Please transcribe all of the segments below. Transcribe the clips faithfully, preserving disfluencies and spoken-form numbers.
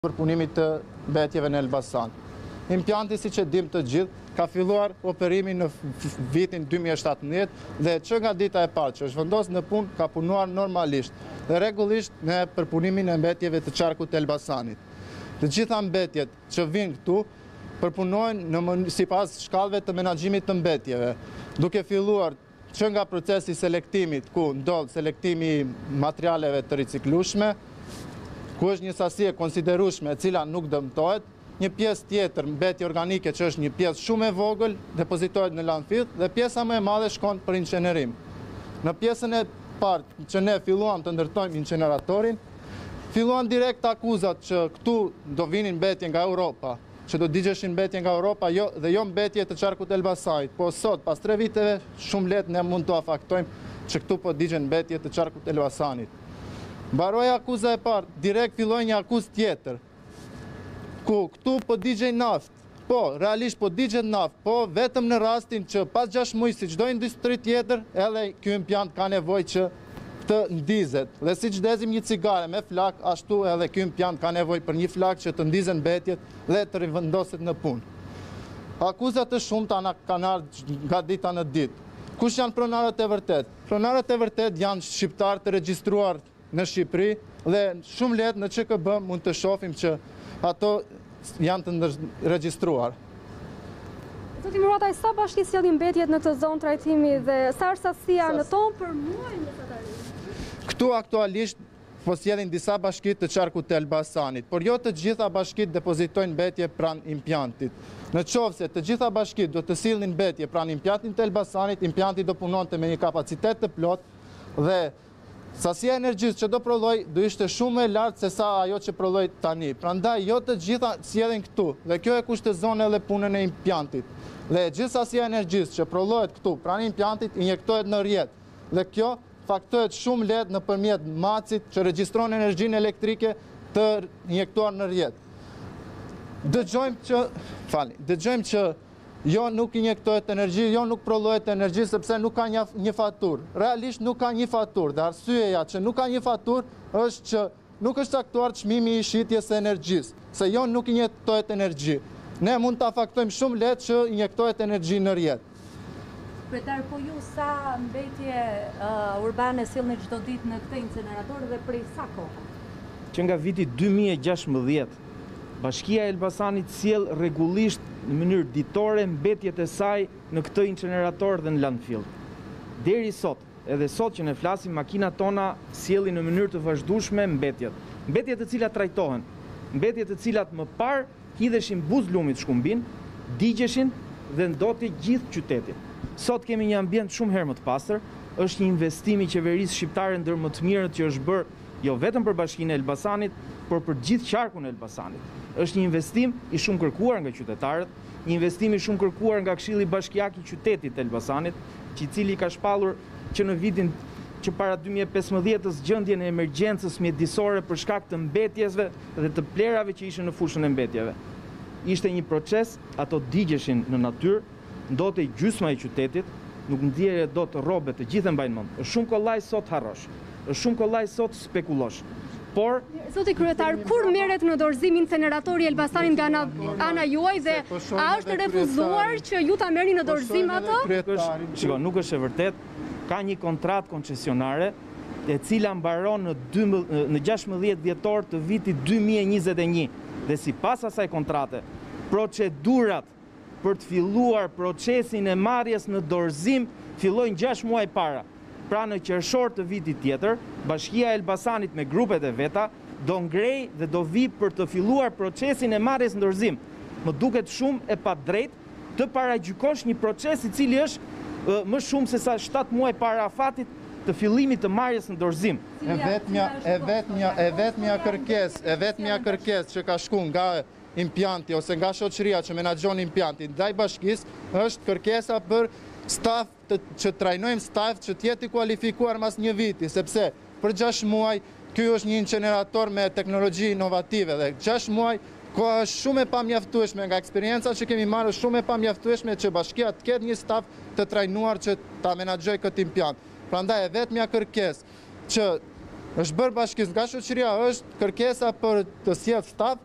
përpunimit të mbetjeve në Elbasan. Impjanti, siç e dim të gjithë, ka filluar operimin në vitin dy mijë e shtatëmbëdhjetë dhe që nga dita e parë që është vendosur në punë ka punuar normalisht dhe rregullisht në përpunimin e mbetjeve të qarkut të Elbasanit. Të gjitha mbetjet që vinë këtu përpunojnë në sipas shkallëve të menaxhimit të mbetjeve, duke filluar që nga procesi selektimit ku ndodh selektimi i materialeve të riciklueshme, ku është një sasi e konsiderueshme e cila nuk dëmtohet, një pjesë tjetër mbetje organike që është një pjesë shumë e vogël depozitohet në landfill dhe pjesa më e madhe shkon për incenerim. Në pjesën e parë që ne filluam të ndërtojmë inceneratorin, filluan direkt akuzat që këtu do vinin mbetje nga Europa, që do digjeshin mbetje nga Europa jo, dhe jo mbetje të qarkut të Elbasanit. Po sot, pas tre viteve, shumë lehtë ne mund të afaktojmë që këtu po digjen mbetje të qarkut të Elbasanit. Mbaroi akuza e parë, direkt filloi një akuzë tjetër, ku këtu po digjej naftë. Po, realisht po digjet naftë, po vetëm në rastin që pas gjashtë muaj si çdo industri tjetër, edhe ky impjant ka nevojë që të ndizet. Dhe siç ndezim një cigare me flak, ashtu edhe ky impjant ka nevojë për një flak që të ndizen mbetjet dhe të rivendoset në punë. Akuzat e shumta kanë ardhur nga dita në ditë. Kush janë pronarët e vërtet? Pronarët e vërtet janë shqiptar të regjistruar në Shqipëri dhe shumë lehtë në Ç K B mund të shohim që ato janë të regjistruar. Zoti Murataj, sa bashki sjellin mbetjet në këtë zonë trajtimi dhe sa është sasia në tonë për muajin mesatarisht? Këtu aktualisht po sjellin disa bashki të qarkut të Elbasanit, por jo të gjitha bashkit depozitojnë mbetje pranë impjantit. Në qoftë se të gjitha bashkit do të sillnin mbetje pranë impjantit të Elbasanit, impjanti do punonte me një kapacitet të plotë dhe sasia energjisë që do prodhoj do ishte shumë e lartë se sa ajo që prodhoj tani. Prandaj jo të gjitha sjellin këtu dhe kjo e kushtozon edhe punën e impjantit. Dhe gjithë sasia energjisë që prodhohet këtu pranë impjantit injektohet në rrjet. Dhe kjo faktohet shumë lehtë nëpërmjet macit që regjistron energjinë elektrike të injektuar në rrjet. Dëgjojmë që, falni, dëgjojmë që jo nuk injektohet energji, jo nuk prodhohet energji sepse nuk ka një, një faturë. Realisht nuk ka një faturë dhe arsyeja që nuk ka një faturë është që nuk është caktuar çmimi i shitjes së energjisë, se jo nuk injektohet energji. Ne mund ta faktojmë shumë lehtë që injektohet energji në rrjet. Kryetar, po ju sa mbetje uh, urbane sillni çdo ditë në këtë incenerator dhe prej sa kohe? Që nga viti dy mijë e gjashtëmbëdhjetë, Bashkia e Elbasanit sjell rregullisht në mënyrë ditore mbetjet e saj në këtë incenerator dhe në landfill. Deri sot, edhe sot që ne flasim, makinat tona sjellin në mënyrë të vazhdueshme mbetjet. Mbetjet të cilat trajtohen, mbetjet të cilat më parë hidheshin buz lumit Shkumbin, digjeshin dhe ndoti gjithë qytetin. Sot kemi një ambient shumë herë më të pastër, është një investim i qeverisë shqiptare ndër më të mirët që është bërë jo vetëm për Bashkinë e Elbasanit, por për gjithë qarkun e Elbasanit. Është një investim i shumë kërkuar nga qytetarët, një investim i shumë kërkuar nga Këshilli Bashkiak i qytetit të Elbasanit, që i cili ka shpallur që në vitin që para dy mijë e pesëmbëdhjetës gjendjen e emergjencës mjedisore për shkak të mbetjeve dhe të plerave që ishin në fushën e mbetjeve. Ishte një proces, ato digjeshin në natyrë, ndotej gjysma e qytetit, nuk ndjerë dot rrobe, të gjithë mbajnë mend. Është shumë kollaj sot harrosh, është shumë kollaj sot spekullosh. Por, Zoti kryetar, kur merret në dorëzim inceneratori Elbasanit nga ana, ana juaj dhe a është refuzuar që ju ta merrni në dorëzim atë? Shiko, nuk është e vërtet. Ka një kontratë koncesionare e cila mbaron në, në gjashtëmbëdhjetë dhjetor të vitit dy mijë e njëzet e një dhe sipas asaj kontrate, procedurat për të filluar procesin e marrjes në dorëzim fillojnë gjashtë muaj para. Pra në qershor të vitit tjetër, Bashkia e Elbasanit me grupet e veta do ngrej dhe do vi për të filluar procesin e marrjes në dorëzim. Më duket shumë e padrejtë të paragjykosh një proces i cili është uh, më shumë se sa shtatë muaj para afatit të fillimit të marrjes në dorëzim. E vetmja, e vetmja, e vetmja kërkesë, e vetmja kërkesë që ka shku nga impjanti ose nga shoqëria që menaxhon impjantin ndaj bashkisë është kërkesa për staf të, që trajnojmë staf që të jetë i kualifikuar mas një viti, sepse për gjashtë muaj ky është një incenerator me teknologji inovative dhe gjashtë muaj koha është shumë e pamjaftueshme nga eksperienca që kemi marrë, shumë e pamjaftueshme që bashkia të ketë një staf të trajnuar që ta menaxhoj këtë impjant. Prandaj e vetmja kërkesë që është bërë bashkisë nga shoqëria është kërkesa për të sjellë staf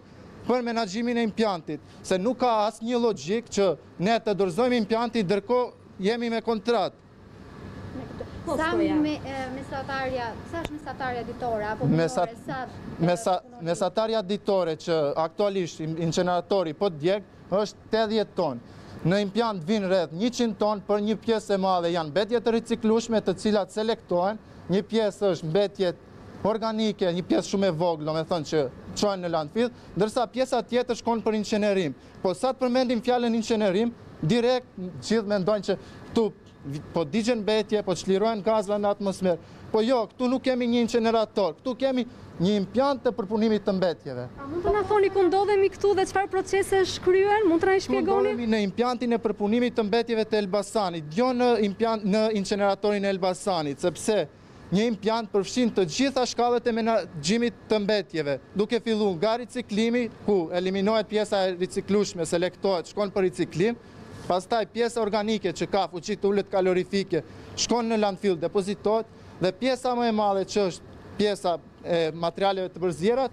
për menaxhimin e impjantit, se nuk ka asnjë logjik që ne të dorëzojmë impjantin ndërkohë jemi me kontratë. Sa me, mesatarja, sa është mesatarja ditore apo punore? Sa Mesa, mesatarja ditore që aktualisht incineratori po djeg është tetëdhjetë tonë. Në impjant vinë rreth njëqind tonë, për një pjesë e madhe janë mbetje të riciklueshme të cilat selektohen, një pjesë është mbetje organike, një pjesë shumë e vogël, domethënë që çohen në landfill, ndërsa pjesa tjetër shkon për incenerim. Po sa të përmendim fjalën incenerim, direkt gjithë mendojnë që tu po digjen mbetje, po çlirohen gazra në atmosferë. Po jo, këtu nuk kemi një incinerator, këtu kemi një impjant të përpunimit të mbetjeve. A mund të na thoni ku ndodhemi këtu dhe çfarë procese shkryen? Mund të na i shpjegoni? Këtu ndodhemi në impjantin e përpunimit të mbetjeve të Elbasanit, jo në impjant në inceneratorin e Elbasanit, sepse një impjant përfshin të gjitha shkallët e menaxhimit të mbetjeve, duke filluar nga riciklimi, ku eliminohet pjesa e riciklueshme, selektohet, shkon për riciklim. Pastaj pjesa organike që ka fuqi të ulët kalorifike shkon në landfill, depozitohet, dhe pjesa më e madhe që është pjesa e materialeve të përzjera.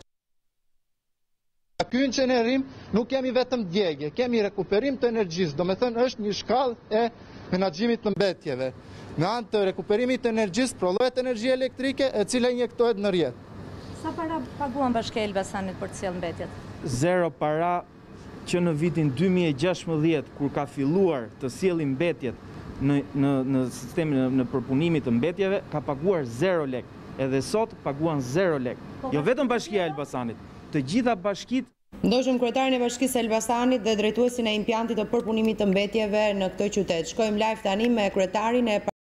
Ky incenerim nuk kemi vetëm djegje, kemi rekuperim të energjisë, do me thënë është një shkallë e menaxhimit të mbetjeve. Në anë të rekuperimit të energjisë prodhohet energji elektrike e cila injektohet në rrjet. Sa para paguan Bashkia e Elbasanit për të sjellë mbetjet? Zero para që në vitin dy mijë e gjashtëdhjetë, kur ka filluar të sjellë mbetjet në, në, në sistemin në, në përpunimit të mbetjeve, ka paguar zero lek. Edhe sot paguan zero lek. Jo vetëm Bashkia e Elbasanit, të gjitha bashkitë. Ndoshëm kryetarin e Bashkisë së Elbasanit dhe drejtuesin e impjantit të përpunimit të mbetjeve në këtë qytet. Shkojmë live tani me kryetarin e